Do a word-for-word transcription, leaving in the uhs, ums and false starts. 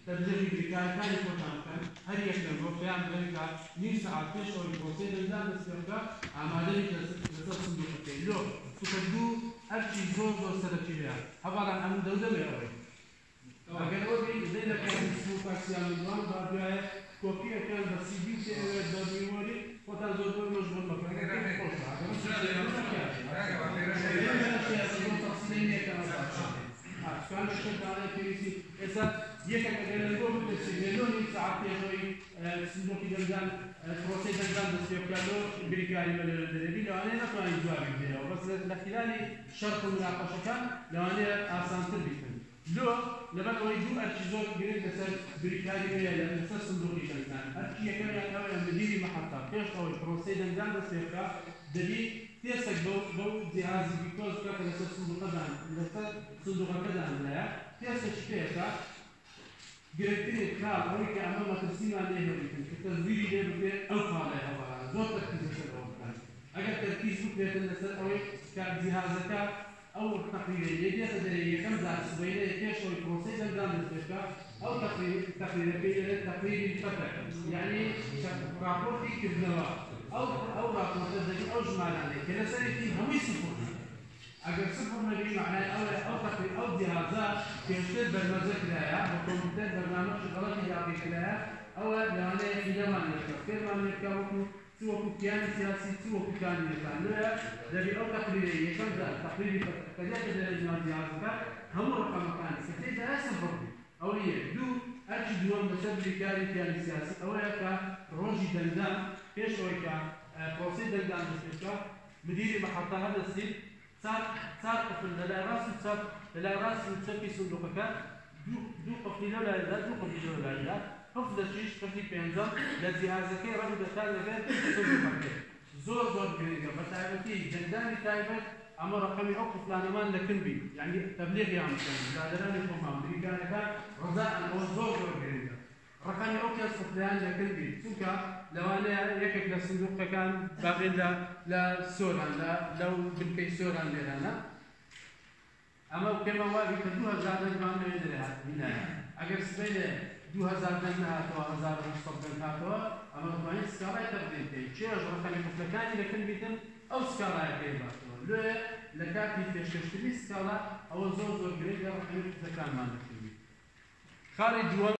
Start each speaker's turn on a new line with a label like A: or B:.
A: تبلیغی بریکارەکانی خۆتان بکەن هەر یەک لەم بۆ پێیان بڵێن کە نیم سەعات پێش ئەوەی پرۆسەی دەنگدان دەست پێ بکە ئامادەیت لەسەر سندوقەکەی لۆ سوپە دوو هەرچی زۆر زۆر سەرەکی هەیە هەواڵان ئەم دەودەبێ ئەوەی ئەگەر ئەوە بێت دەی لە فێسبوک ئاکسیان دوان با دوایە کۆپیەکان بە سی دی تێ ئەوێت بە میمۆری خۆتان زۆر زۆر مەژبوون بکەن كان الشرط على كريسي إذا يكاد يلقون بالسجنون ساعات يجوي سندوق جنجان بروسي جنجان بس يبكالو بريكاري ولا الدربي لو أنا نفهم الجواب كده بس لخلالي شرط المناقشة كان لو أنا أصلا تربيتن لو لما نريدو أرشيزون جريد مثل بريكاري ولا مثل صندوق جنجان أرشي كان يعتبر مديري محطة كيش أو بروسي جنجان بس يبكا دليل تيسك بو بو جهاز بيكوز كذا لسه صندوق كذا لسه صندوق كذا لا تيسك شتيكا جريتني كار أو كأمام ترسيم عليه لكن التنزيل ده بده أوفى عليه هذا زود تركيز في الأوقات أجل تركيز بده النسر أو كجهازك أو تقريبا يدي تدري كم زاد سبيله كيش أو البروسيس الجام الفكرة أو تقريبا تقريبا بين تقريبا الفترة يعني رابورتي كذا أو أو رابورت الذي أو جمال عليه كلا سنة فيه هم يصفون أجل صفر نبي معناه أو أو تقريبا أو جهازات كيشتد برنامج كلاها وكمبيوتر برنامج غلط يعطي كلاها أو يعني في زمان يشتغل في زمان يشتغل سوى كيان سياسي سوى كيان يشتغل لا الذي أو تقريبا يكمل تقريبا كذا كذا الجهاز جهازات هم رقم مكان ستة أسم فرق أو هي دو أرشد دوام مسبب كاري كيان سياسي أو يكا روجي دندان كيش أو يكا بروسيد دندان بسيطة مدير محطة هذا السيد صار صار قفل لا راس صار لا راس متسكي صندوقك دو دو قفل لا لا دو قفل لا لا قفل شيش قفل بينزل لجهازك رجل دخل لغير صندوقك زور زور جريجا بتعرفي جنداني تايبت أما رقمي أو قفلان مان لكن بي يعني تبليغ يعني زادراني فهم بريكانك رضاء أو زور زور جريجا رقمي أو كاس قفلان لكن بي سوكا لو أنا يكك للصندوق كان باقي لا لا سوران لا لو بالكي سوران لنا أما كما واقع كدوها زادة ما ندري هنا أجر سبيله دوها زادة لها تو هزار مستقبل هاتوا أما طبعا سكارا تقدم كي شيء أجر خلي قفلكاني لكن بيتم أو سكارا كيبا لا لكاتي تشتري سكارا أو زور زور جريجا رح يكون كان ما نكتبي خارج